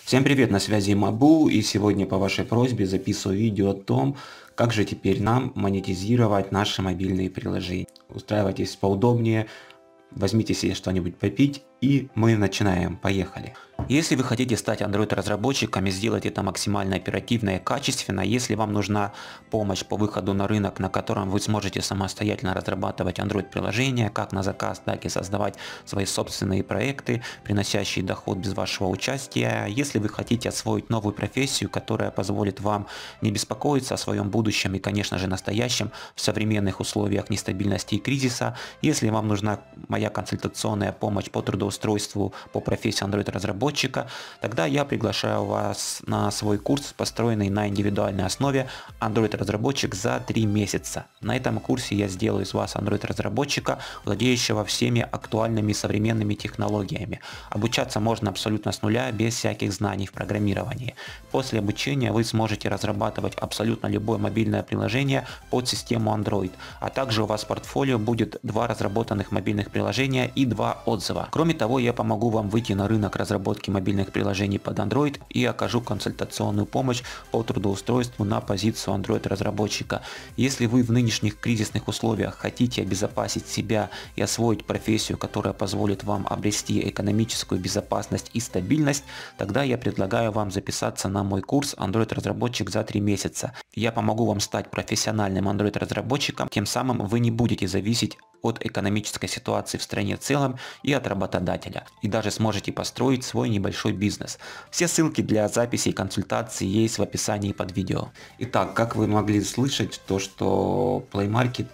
Всем привет, на связи Мабу, и сегодня по вашей просьбе записываю видео о том, как же теперь нам монетизировать наши мобильные приложения. Устраивайтесь поудобнее, возьмите себе что-нибудь попить, и мы начинаем. Поехали. Если вы хотите стать Android разработчиком и сделать это максимально оперативно и качественно, если вам нужна помощь по выходу на рынок, на котором вы сможете самостоятельно разрабатывать Android приложения, как на заказ, так и создавать свои собственные проекты, приносящие доход без вашего участия, если вы хотите освоить новую профессию, которая позволит вам не беспокоиться о своем будущем и, конечно же, настоящем в современных условиях нестабильности и кризиса, если вам нужна моя консультационная помощь по трудоустройству по профессии Android разработчика, тогда я приглашаю вас на свой курс, построенный на индивидуальной основе Android разработчик за 3 месяца. На этом курсе я сделаю из вас Android разработчика, владеющего всеми актуальными современными технологиями. Обучаться можно абсолютно с нуля, без всяких знаний в программировании. После обучения вы сможете разрабатывать абсолютно любое мобильное приложение под систему Android, а также у вас в портфолио будет 2 разработанных мобильных приложения и 2 отзыва. Кроме того, я помогу вам выйти на рынок разработки мобильных приложений под Android и окажу консультационную помощь по трудоустройству на позицию Android разработчика. Если вы в нынешних кризисных условиях хотите обезопасить себя и освоить профессию, которая позволит вам обрести экономическую безопасность и стабильность, тогда я предлагаю вам записаться на мой курс Android разработчик за 3 месяца. Я помогу вам стать профессиональным Android разработчиком, тем самым вы не будете зависеть от экономической ситуации в стране в целом и от работодателя, и даже сможете построить свой небольшой бизнес. Все ссылки для записи и консультаций есть в описании под видео. Итак, как вы могли слышать, то что Play Market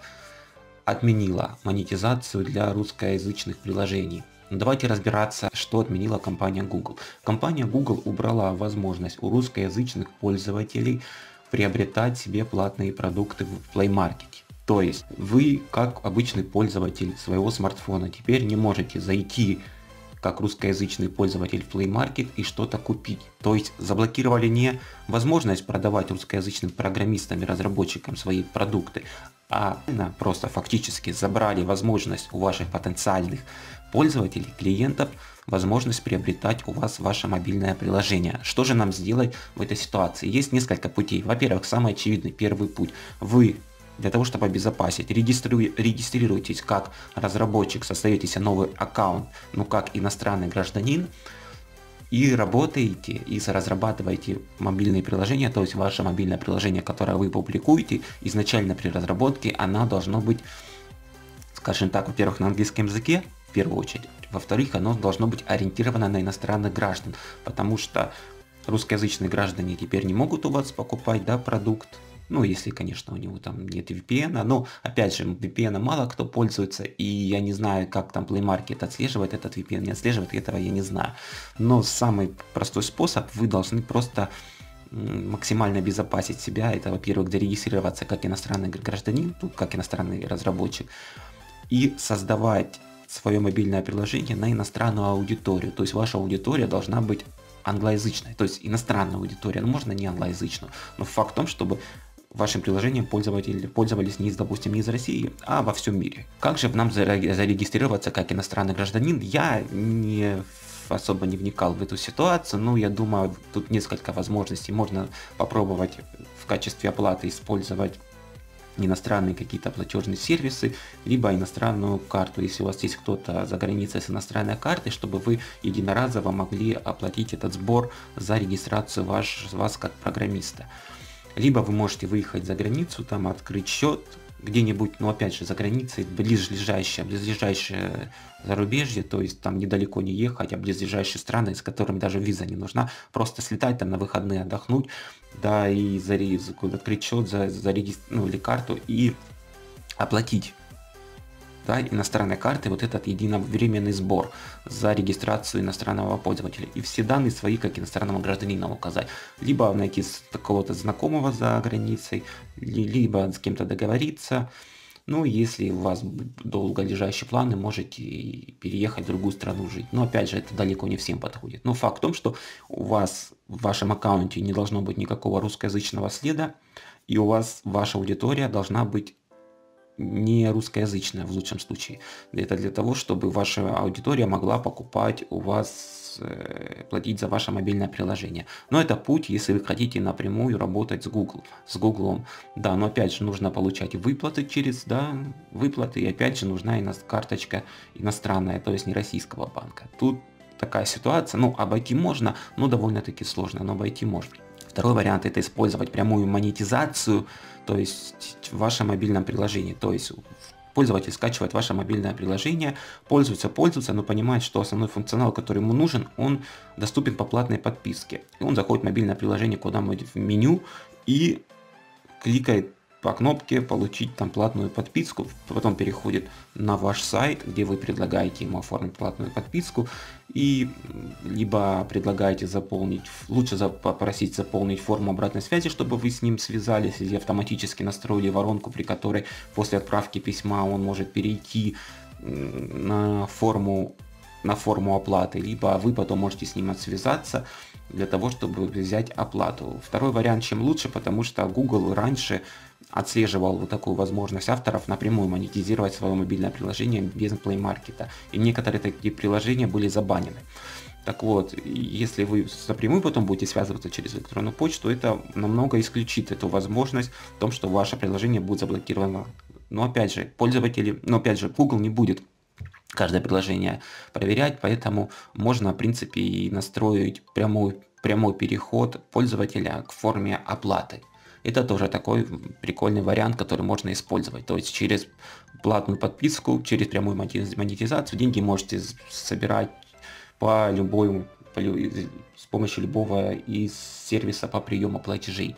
отменила монетизацию для русскоязычных приложений. Давайте разбираться, что отменила компания Google. Компания Google убрала возможность у русскоязычных пользователей приобретать себе платные продукты в Play Market. То есть вы, как обычный пользователь своего смартфона, теперь не можете зайти как русскоязычный пользователь в Play Market и что-то купить. То есть заблокировали не возможность продавать русскоязычным программистам и разработчикам свои продукты, а просто фактически забрали возможность у ваших потенциальных пользователей, клиентов, возможность приобретать у вас ваше мобильное приложение. Что же нам сделать в этой ситуации? Есть несколько путей. Во-первых, самый очевидный первый путь. Вы для того, чтобы обезопасить, регистрируйтесь как разработчик, создаете новый аккаунт, как иностранный гражданин, и работаете, и разрабатываете мобильные приложения, то есть ваше мобильное приложение, которое вы публикуете, изначально при разработке, оно должно быть, скажем так, во-первых, на английском языке, в первую очередь, во-вторых, оно должно быть ориентировано на иностранных граждан, потому что русскоязычные граждане теперь не могут у вас покупать, продукт. Если, конечно, у него там нет VPN, но, опять же, VPN мало кто пользуется, и я не знаю, как там Play Market отслеживает этот VPN, не отслеживает, этого я не знаю. Но самый простой способ, вы должны просто максимально обезопасить себя. Это, во-первых, зарегистрироваться как иностранный гражданин, как иностранный разработчик, и создавать свое мобильное приложение на иностранную аудиторию. То есть ваша аудитория должна быть англоязычной, то есть иностранная аудитория, можно не англоязычную, но факт в том, чтобы вашим приложением пользователи пользовались допустим, не из России, а во всем мире. Как же нам зарегистрироваться как иностранный гражданин? Я особо не вникал в эту ситуацию, но я думаю, тут несколько возможностей. Можно попробовать в качестве оплаты использовать иностранные какие-то платежные сервисы, либо иностранную карту, если у вас есть кто-то за границей с иностранной картой, чтобы вы единоразово могли оплатить этот сбор за регистрацию вас как программиста. Либо вы можете выехать за границу, открыть счет где-нибудь, опять же, за границей, близлежащее зарубежье, то есть там недалеко не ехать, а близлежащие страны, с которыми даже виза не нужна, просто слетать там на выходные, отдохнуть, и открыть счет, или карту и оплатить иностранной карты этот единовременный сбор за регистрацию иностранного пользователя и все данные свои как иностранного гражданина указать, либо найти какого-то знакомого за границей, либо с кем-то договориться. Если у вас долго лежащие планы, можете переехать в другую страну жить. Но опять же, это далеко не всем подходит. Но факт в том, что у вас в вашем аккаунте не должно быть никакого русскоязычного следа, и у вас ваша аудитория должна быть не русскоязычная в лучшем случае. Это для того, чтобы ваша аудитория могла покупать у вас, платить за ваше мобильное приложение. Но это путь, если вы хотите напрямую работать с Google. Да, но опять же нужно получать выплаты через, да, выплаты, и опять же нужна карточка иностранная, то есть не российского банка. Тут такая ситуация, ну обойти можно, но довольно-таки сложно, но обойти можно. Второй вариант — это использовать прямую монетизацию, то есть в вашем мобильном приложении. То есть пользователь скачивает ваше мобильное приложение, пользуется, но понимает, что основной функционал, который ему нужен, он доступен по платной подписке. И он заходит в мобильное приложение куда-нибудь в меню и кликает по кнопке «Получить там платную подписку», потом переходит на ваш сайт, где вы предлагаете ему оформить платную подписку, и либо предлагаете заполнить, лучше попросить заполнить форму обратной связи, чтобы вы с ним связались, и автоматически настроили воронку, при которой после отправки письма он может перейти на форму оплаты, либо вы потом можете с ним связаться для того, чтобы взять оплату. Второй вариант чем лучше, потому что Google раньше отслеживал вот такую возможность авторов напрямую монетизировать свое мобильное приложение без Play Market. И некоторые такие приложения были забанены. Так вот, если вы напрямую потом будете связываться через электронную почту, это намного исключит эту возможность в том, что ваше приложение будет заблокировано. Но опять же, Google не будет каждое приложение проверять, поэтому можно в принципе и настроить прямой переход пользователя к форме оплаты. Это тоже такой прикольный вариант, который можно использовать. То есть через платную подписку, через прямую монетизацию деньги можете собирать с помощью любого из сервиса по приему платежей.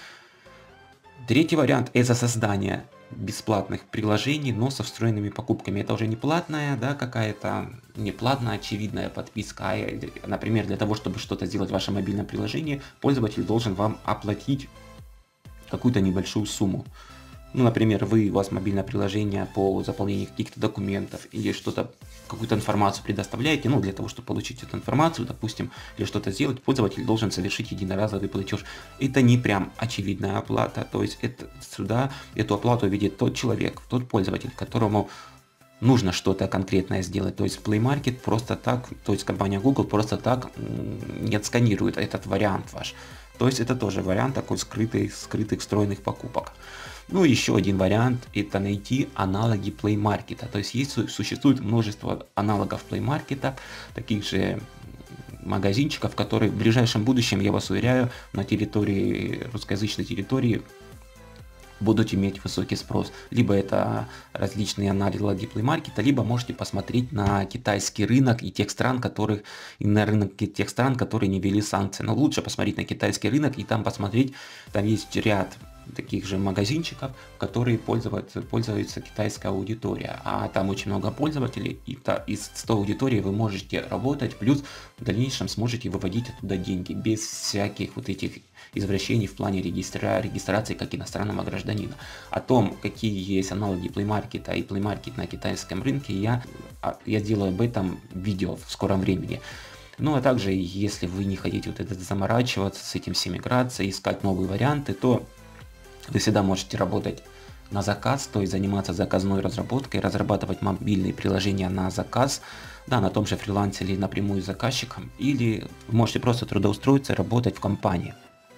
Третий вариант — это создание бесплатных приложений, но со встроенными покупками. Это уже не платная, да, какая-то не платная очевидная подписка, а, например, для того, чтобы что-то сделать в вашем мобильном приложении, пользователь должен вам оплатить какую-то небольшую сумму. Ну, например, у вас мобильное приложение по заполнению каких-то документов или какую-то информацию предоставляете, ну, для того, чтобы получить эту информацию, допустим, или что-то сделать, пользователь должен совершить единоразовый платеж. Это не прям очевидная оплата, то есть эту оплату видит тот человек, тот пользователь, которому нужно что-то конкретное сделать. То есть Play Market просто так, то есть компания Google просто так не отсканирует этот вариант ваш. То есть это тоже вариант такой скрытых встроенных покупок. Ну и еще один вариант — это найти аналоги Play Market. То есть существует множество аналогов Play Market, таких же магазинчиков, которые в ближайшем будущем, я вас уверяю, на русскоязычной территории будут иметь высокий спрос. Либо это различные аналоги Play Market, либо можете посмотреть на китайский рынок и на рынок тех стран, которые не ввели санкции. Но лучше посмотреть на китайский рынок и там посмотреть, там есть ряд таких же магазинчиков, которые пользуется китайская аудитория. А там очень много пользователей, и из 100 аудитории вы можете работать, плюс в дальнейшем сможете выводить оттуда деньги без всяких вот этих извращений в плане регистрации как иностранного гражданина. О том, какие есть аналоги Play Market и Play Market на китайском рынке, я делаю об этом видео в скором времени. Ну а также, если вы не хотите заморачиваться с этим всей миграцией, искать новые варианты, то вы всегда можете работать на заказ, то есть заниматься заказной разработкой, разрабатывать мобильные приложения на заказ, да, на том же фрилансе или напрямую с заказчиком, или вы можете просто трудоустроиться и работать в компании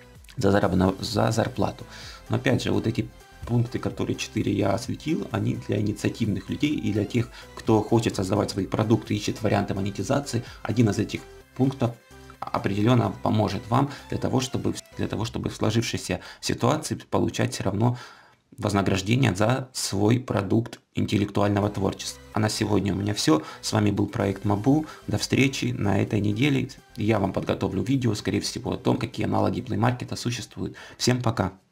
за зарплату. Но опять же, вот эти пункты, которые 4 я осветил, они для инициативных людей и для тех, кто хочет создавать свои продукты, ищет варианты монетизации. Один из этих пунктов определенно поможет вам для того, чтобы в сложившейся ситуации получать все равно вознаграждение за свой продукт интеллектуального творчества. А на сегодня у меня все. С вами был проект Мабу. До встречи на этой неделе. Я вам подготовлю видео, скорее всего, о том, какие аналоги Play Market существуют. Всем пока!